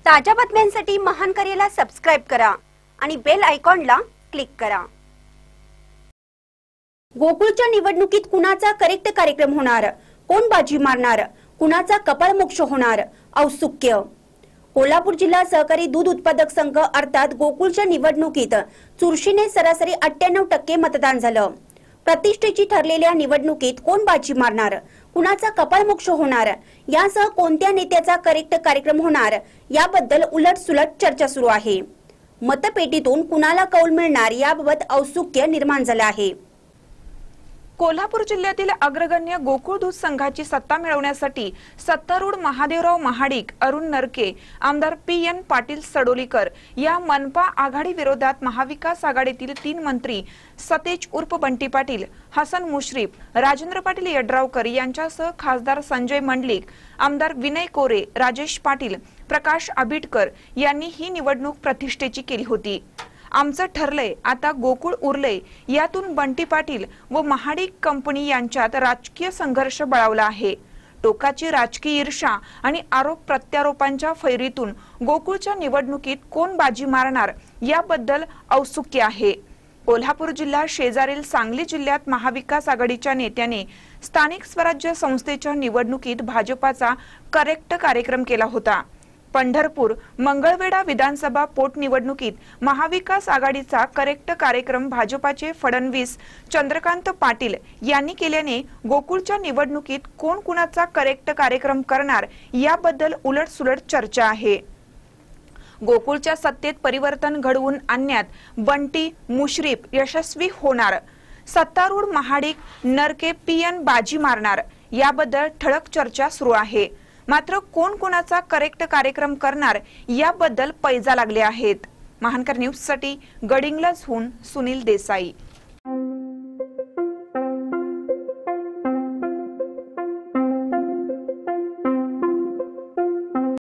ताज्या बातम्यांसाठी महान करेला सबस्क्राइब करा आणि बेल आयकॉनला क्लिक करा। गोकुळच्या निवडणुकीत कुणाचा करेक्ट कार्यक्रम होणार, कोण बाजी मारणार, कुणाचा कपाळमोक्ष होणार, औत्सुक्य। कोल्हापूर जिल्हा सहकारी दूध उत्पादक संघ अर्थात गोकुळच्या निवडणुकीत चुरशीने सरासरी 98% मतदान झालं। प्रतिष्ठेची ठरलेल्या निवडणुकीत कोण बाजी मारणार, कुणाचा कपाळमोक्ष होणार, यासह कोणत्या नेत्याचा करेक्ट कार्यक्रम होणार याबद्दल उलटसुलट चर्चा सुरू आहे। मतपेटीतून कुणाला कौल मिळणार याबाबत औत्सुक्य निर्माण झाले आहे। कोल्हापूर जिल्ह्यातील अग्रगण्य गोकुळ दूध संघाची सत्ता मिळवण्यासाठी सत्तारूढ महादेवराव महाडिक, अरुण नरके, आमदार पी.एन. पाटील सडोलीकर या मनपा आघाडी विरोधात महाविकास आघाडीतील 3 मंत्री सतेज उर्फ बंटी पाटील, हसन मुश्रीफ, राजेंद्र पाटील यड्रावकर यांच्यासह खासदार संजय मंडलिक, आमदार विनय कोरे, राजेश पाटील, प्रकाश आबिटकर यांनी ही निवडणूक प्रतिष्ठेची केली होती। आमचं ठरलंय, आता गोकुळ उरलंय यातून बंटी पाटील व महाडिक कंपनी यांच्यात राजकीय संघर्ष बळावला आहे। टोकाची राजकीय ईर्ष्या आणि आरोप प्रत्यारोपांच्या फैरीतून गोकुळच्या निवडणुकीत कोण बाजी मारणार याबद्दल औत्सुक्य आहे। कोल्हापूर जिल्हा शेजारील सांगली जिल्ह्यात महाविकास आघाडीच्या नेत्याने स्थानिक स्वराज्य संस्थेच्या निवडणुकीत भाजपाचा करेक्ट कार्यक्रम केला होता। पंढरपूर मंगळवेढा विधानसभा पोटनिवडणुकीत महाविकास आघाडीचा करेक्ट कार्यक्रम भाजपाचे फडणवीस, चंद्रकांत पाटील यांनी केल्याने गोकुळच्या निवडणुकीत कोण कुणाचा करेक्ट कार्यक्रम करणार याबद्दल उलटसुलट चर्चा आहे। गोकुळच्या सत्तेत परिवर्तन घडवून आणण्यात बंटी मुश्रीफ यशस्वी होणार, सत्तारूढ महाडिक, नरके, पी.एन. बाजी मारणार याबद्दल ठळक चर्चा सुरू आहे। मात्र कोण कोणाचा करेक्ट कार्यक्रम करणार याबद्दल पैजा लागले आहेत। महानकर न्यूज साठी गडिंग्लजहून सुनील देसाई।